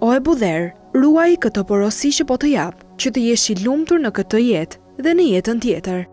O e budher, ruaj këtë porosi që po të jap, që të jesh i lumtur në këtë jetë dhe në jetën tjetër.